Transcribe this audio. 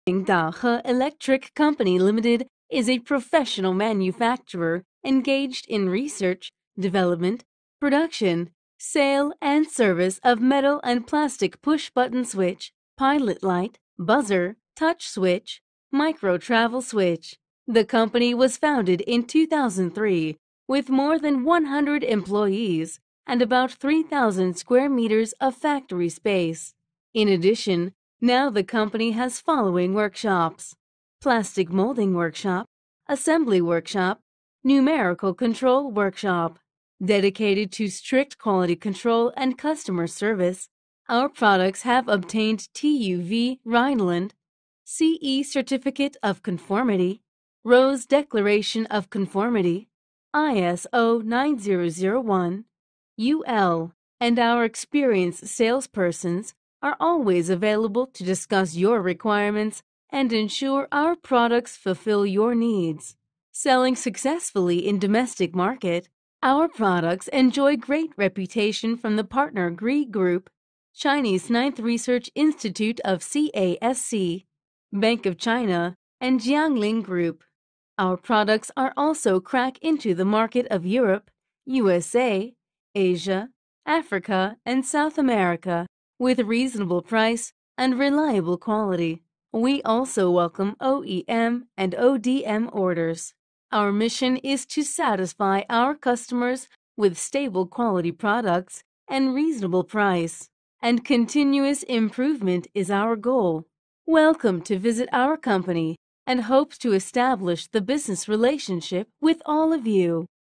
Dahe Electric Company Limited is a professional manufacturer engaged in research, development, production, sale, and service of metal and plastic push-button switch, pilot light, buzzer, touch switch, micro travel switch. The company was founded in 2003 with more than 100 employees and about 3,000 square meters of factory space. In addition, now the company has following workshops: plastic molding workshop, assembly workshop, numerical control workshop. Dedicated to strict quality control and customer service, our products have obtained TÜV Rheinland, CE Certificate of Conformity, RoHS Declaration of Conformity, ISO 9001, UL, and our experienced salespersons are always available to discuss your requirements and ensure our products fulfill your needs. Selling successfully in domestic market, our products enjoy great reputation from the partner GRI Group, Chinese Ninth Research Institute of CASC, Bank of China, and Jiangling Group. Our products are also crack into the market of Europe, USA, Asia, Africa, and South America with reasonable price and reliable quality. We also welcome OEM and ODM orders. Our mission is to satisfy our customers with stable quality products and reasonable price, and continuous improvement is our goal. Welcome to visit our company and hopes to establish the business relationship with all of you.